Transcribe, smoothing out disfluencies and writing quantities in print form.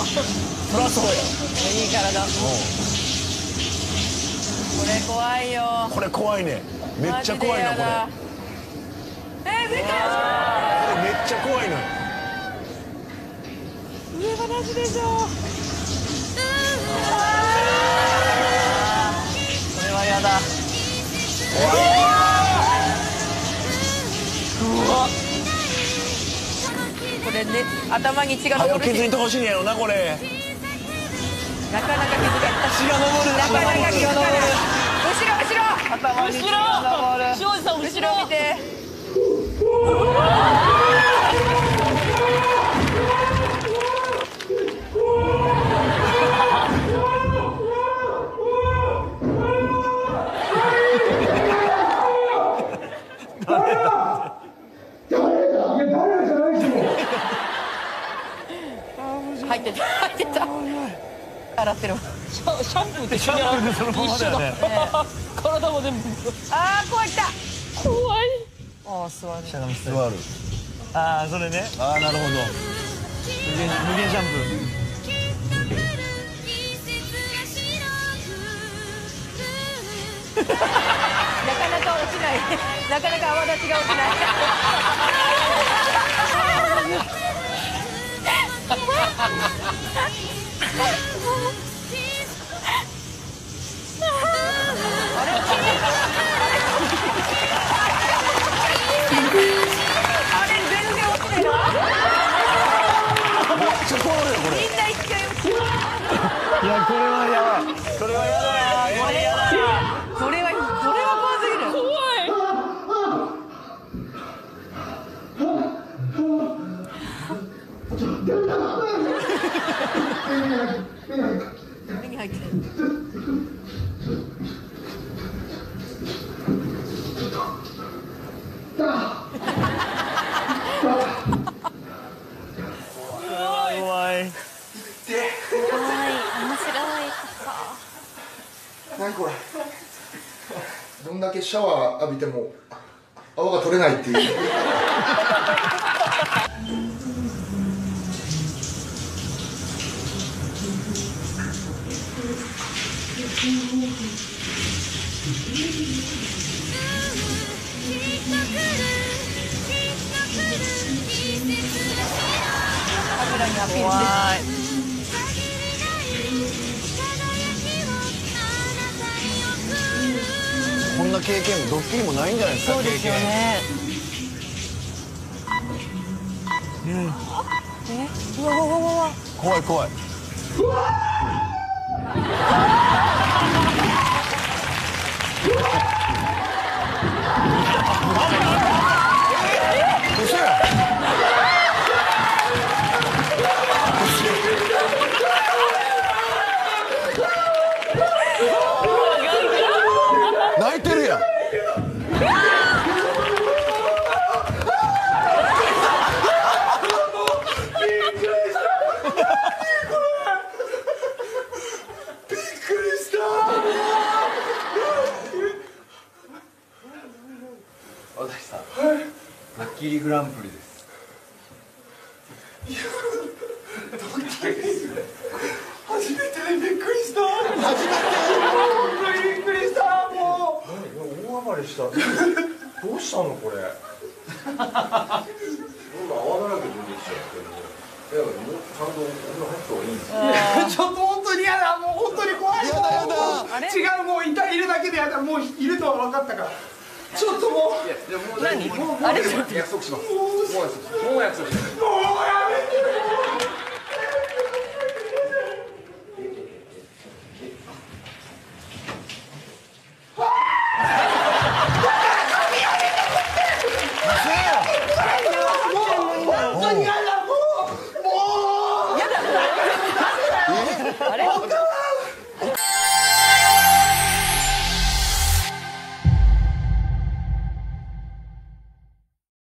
そりゃそうや。 いい体。これ怖いよ。 これ怖いね。めっちゃ怖いなこれ。 上か。 これめっちゃ怖いのよ。 上話でしょ。これはやだ。うわ。これね、頭に血が上るし。 気づいてほしいんやろなこれ。 なかなか気づかない。 血が上る。 なかなか気づかない。後ろ。頭に血が上る。庄司さん後ろ見て。入ってた。洗ってる。シャンプーって一緒そのままだよね。体も全部。ああ、怖い、来た。怖い。ああ、座る。 座る。ああ、それね。ああ、なるほど。無限シャンプー。 なかなか落ちない。なかなか泡立ちが落ちない。あれ全然落ちないの。 めっちゃ怖いよこれ。 みんな一回落ちる。 いやこれはやばい。これはやだな。 これは怖すぎる。怖い。目に入ってる。 怖い。 面白い。 何これ。どんだけシャワー浴びても泡が取れないっていう。 カメラにアピールして。 怖い。こんな経験もドッキリもないんじゃないですか。 そうですよね。うわうわうわうわ。 怖い怖い。嘘や。泣いてるやん。 私さん、ラッキーグランプリです。 初めてでびっくりした。初めて。本当にびっくりした。もう。 大暴れした。どうしたのこれ。泡だらけでできちゃってる。いや、ちゃんとお風呂入った方がいいんですよ。 ちょっと本当に嫌だ。もう本当に怖い。 やだやだ。 違う、もういるだけでやだ。もういるとは分かったから。ちょっともう。 いや、もう約束します。もう約束します。もう約束します。